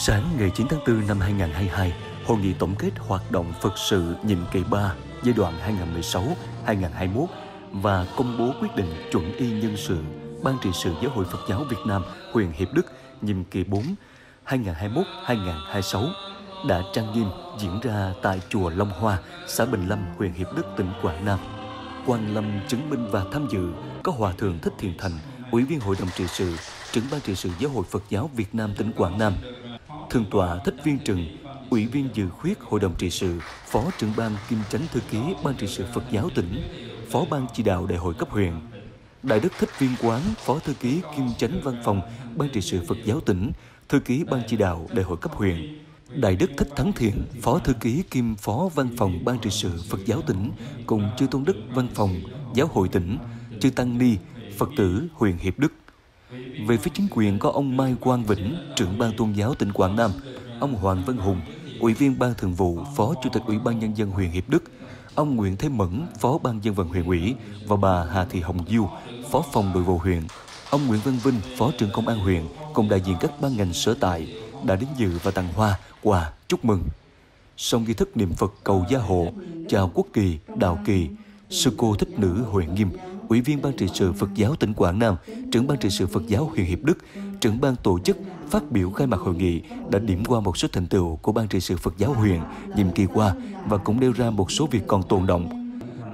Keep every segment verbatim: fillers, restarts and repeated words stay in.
Sáng ngày chín tháng tư năm hai nghìn không trăm hai mươi hai, Hội nghị tổng kết hoạt động Phật sự nhiệm kỳ ba giai đoạn hai nghìn không trăm mười sáu đến hai nghìn không trăm hai mươi mốt và công bố quyết định chuẩn y nhân sự Ban trị sự Giáo hội Phật giáo Việt Nam huyện Hiệp Đức nhiệm kỳ bốn hai nghìn không trăm hai mươi mốt đến hai nghìn không trăm hai mươi sáu đã trang nghiêm diễn ra tại chùa Long Hoa, xã Bình Lâm, huyện Hiệp Đức, tỉnh Quảng Nam. Quan lâm chứng minh và tham dự có Hòa thượng Thích Thiện Thành, Ủy viên Hội đồng trị sự, trưởng Ban trị sự Giáo hội Phật giáo Việt Nam tỉnh Quảng Nam, Thượng tọa Thích Viên Trừng, Ủy viên dự khuyết Hội đồng trị sự, Phó trưởng ban kiêm chánh thư ký Ban trị sự Phật giáo tỉnh, Phó ban chỉ đạo đại hội cấp huyện, Đại đức Thích Viên Quán, Phó thư ký kiêm chánh văn phòng Ban trị sự Phật giáo tỉnh, thư ký ban chỉ đạo đại hội cấp huyện, Đại đức Thích Thắng Thiện, Phó thư ký kiêm Phó văn phòng Ban trị sự Phật giáo tỉnh, cùng chư tôn đức văn phòng Giáo hội tỉnh, chư tăng ni, Phật tử huyện Hiệp Đức. Về phía chính quyền có ông Mai Quang Vĩnh, trưởng ban tôn giáo tỉnh Quảng Nam, ông Hoàng Văn Hùng, Ủy viên Ban Thường vụ, Phó Chủ tịch Ủy ban Nhân dân huyện Hiệp Đức, ông Nguyễn Thế Mẫn, Phó Ban Dân vận huyện ủy và bà Hà Thị Hồng Diêu, Phó phòng nội vụ huyện, ông Nguyễn Văn Vinh, Phó trưởng công an huyện cùng đại diện các ban ngành sở tại đã đến dự và tặng hoa, quà, chúc mừng. Sau nghi thức niệm Phật cầu gia hộ, chào quốc kỳ, đạo kỳ, sư cô Thích Nữ Huệ Nghiêm, Ủy viên Ban trị sự Phật giáo tỉnh Quảng Nam, trưởng Ban trị sự Phật giáo huyện Hiệp Đức, trưởng ban tổ chức phát biểu khai mạc hội nghị đã điểm qua một số thành tựu của Ban trị sự Phật giáo huyện nhiệm kỳ qua và cũng nêu ra một số việc còn tồn động.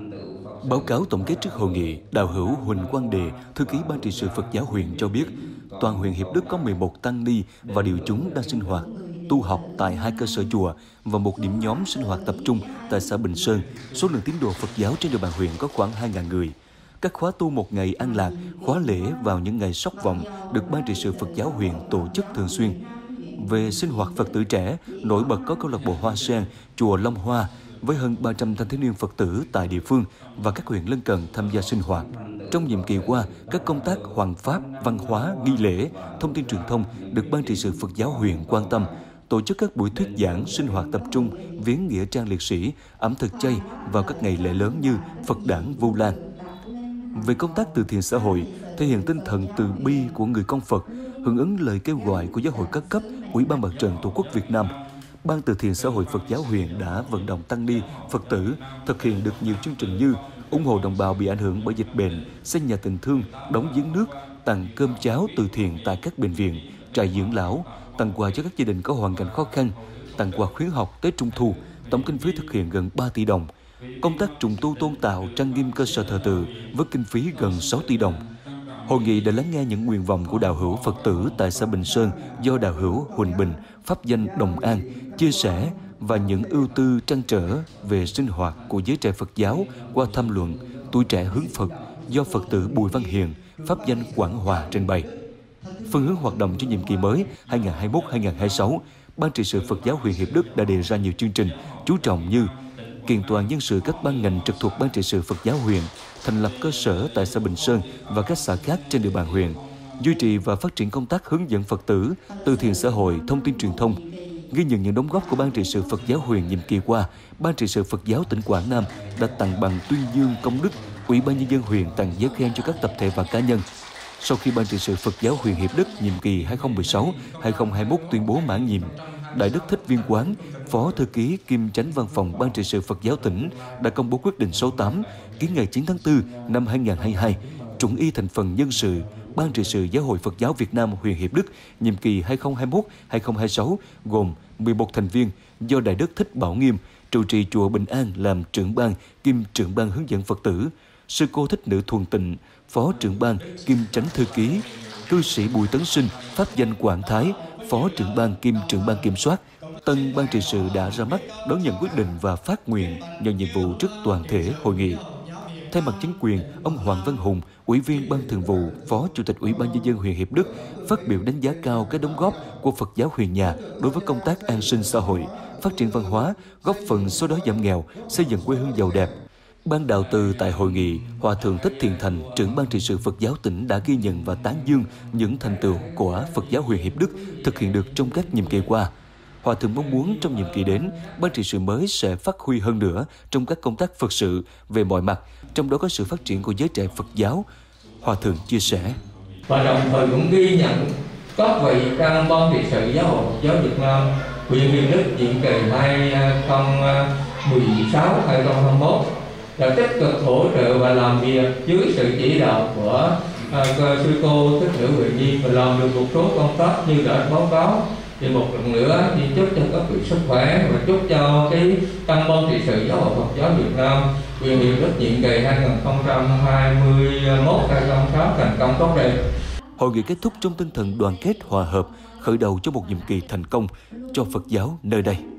Báo cáo tổng kết trước hội nghị, đạo hữu Huỳnh Quang Đề, thư ký Ban trị sự Phật giáo huyện cho biết, toàn huyện Hiệp Đức có mười một tăng ni và điều chúng đang sinh hoạt, tu học tại hai cơ sở chùa và một điểm nhóm sinh hoạt tập trung tại xã Bình Sơn. Số lượng tín đồ Phật giáo trên địa bàn huyện có khoảng hai nghìn người. Các khóa tu một ngày an lạc, khóa lễ vào những ngày sóc vọng được Ban trị sự Phật giáo huyện tổ chức thường xuyên. Về sinh hoạt Phật tử trẻ, nổi bật có câu lạc bộ Hoa Sen, chùa Long Hoa với hơn ba trăm thanh thiếu niên Phật tử tại địa phương và các huyện lân cận tham gia sinh hoạt. Trong nhiệm kỳ qua, các công tác hoằng pháp, văn hóa, nghi lễ, thông tin truyền thông được Ban trị sự Phật giáo huyện quan tâm, tổ chức các buổi thuyết giảng, sinh hoạt tập trung, viếng nghĩa trang liệt sĩ, ẩm thực chay vào các ngày lễ lớn như Phật đản Vu Lan. Về công tác từ thiện xã hội, thể hiện tinh thần từ bi của người con Phật, hưởng ứng lời kêu gọi của Giáo hội các cấp, Ủy ban Mặt trận Tổ quốc Việt Nam, Ban từ thiện xã hội Phật giáo huyện đã vận động tăng ni, Phật tử thực hiện được nhiều chương trình như ủng hộ đồng bào bị ảnh hưởng bởi dịch bệnh, xây nhà tình thương, đóng giếng nước, tặng cơm cháo từ thiện tại các bệnh viện, trại dưỡng lão, tặng quà cho các gia đình có hoàn cảnh khó khăn, tặng quà khuyến học Tết Trung thu, tổng kinh phí thực hiện gần ba tỷ đồng. Công tác trùng tu tôn tạo trang nghiêm cơ sở thờ tự với kinh phí gần sáu tỷ đồng. Hội nghị đã lắng nghe những nguyện vọng của đạo hữu Phật tử tại xã Bình Sơn do đạo hữu Huỳnh Bình, pháp danh Đồng An, chia sẻ và những ưu tư trăn trở về sinh hoạt của giới trẻ Phật giáo qua tham luận Tuổi trẻ hướng Phật do Phật tử Bùi Văn Hiền, pháp danh Quảng Hòa trình bày. Phương hướng hoạt động cho nhiệm kỳ mới hai nghìn không trăm hai mươi mốt đến hai nghìn không trăm hai mươi sáu, Ban trị sự Phật giáo huyện Hiệp Đức đã đề ra nhiều chương trình chú trọng như kiện toàn nhân sự các ban ngành trực thuộc Ban trị sự Phật giáo huyện, thành lập cơ sở tại xã Bình Sơn và các xã khác trên địa bàn huyện, duy trì và phát triển công tác hướng dẫn Phật tử, từ thiện xã hội, thông tin truyền thông. Ghi nhận những đóng góp của Ban trị sự Phật giáo huyện nhiệm kỳ qua, Ban trị sự Phật giáo tỉnh Quảng Nam đã tặng bằng tuyên dương công đức, Ủy ban Nhân dân huyện tặng giấy khen cho các tập thể và cá nhân. Sau khi Ban trị sự Phật giáo huyện Hiệp Đức nhiệm kỳ hai nghìn không trăm mười sáu đến hai nghìn không trăm hai mươi mốt tuyên bố mãn nhiệm, Đại đức Thích Viên Quán, Phó thư ký kiêm chánh văn phòng Ban trị sự Phật giáo tỉnh đã công bố quyết định số tám ký ngày chín tháng tư năm hai nghìn không trăm hai mươi hai, chuẩn y thành phần nhân sự Ban trị sự Giáo hội Phật giáo Việt Nam huyện Hiệp Đức nhiệm kỳ hai nghìn không trăm hai mươi mốt đến hai nghìn không trăm hai mươi sáu gồm mười một thành viên do Đại đức Thích Bảo Nghiêm, trụ trì chùa Bình An làm trưởng ban kiêm trưởng ban hướng dẫn Phật tử, sư cô Thích Nữ Thuần Tịnh, Phó trưởng ban kiêm chánh thư ký, cư sĩ Bùi Tấn Sinh, pháp danh Quảng Thái, Phó trưởng ban kiêm trưởng ban kiểm soát. Tân Ban trị sự đã ra mắt đón nhận quyết định và phát nguyện nhận nhiệm vụ trước toàn thể hội nghị. Thay mặt chính quyền, ông Hoàng Văn Hùng, Ủy viên Ban Thường vụ, Phó Chủ tịch Ủy ban Nhân dân huyện Hiệp Đức phát biểu đánh giá cao các đóng góp của Phật giáo huyện nhà đối với công tác an sinh xã hội, phát triển văn hóa, góp phần xóa đói giảm nghèo, xây dựng quê hương giàu đẹp. Ban đạo từ tại hội nghị, Hòa thượng Thích Thiện Thành, trưởng Ban trị sự Phật giáo tỉnh đã ghi nhận và tán dương những thành tựu của Phật giáo huyện Hiệp Đức thực hiện được trong các nhiệm kỳ qua. Hòa thượng mong muốn trong nhiệm kỳ đến, Ban trị sự mới sẽ phát huy hơn nữa trong các công tác Phật sự về mọi mặt, trong đó có sự phát triển của giới trẻ Phật giáo. Hòa thượng chia sẻ. Và đồng thời cũng ghi nhận các vị trong ban trị sự giáo hội Phật giáo Việt Nam huyện Hiệp Đức nhiệm kỳ hai không một sáu đến hai không hai mốt đã tích cực hỗ trợ và làm việc dưới sự chỉ đạo của à, sư cô Thích Nữ Huệ Nhi và làm được một số công tác như đã báo cáo. Thì một lần nữa thì chúc cho các vị sức khỏe và chúc cho cái tăng ban trị sự giáo hội Phật giáo Việt Nam huyện Hiệp Đức nhiệm kỳ hai không hai mốt đến hai không hai sáu thành công tốt đẹp. Hội nghị kết thúc trong tinh thần đoàn kết hòa hợp, khởi đầu cho một nhiệm kỳ thành công cho Phật giáo nơi đây.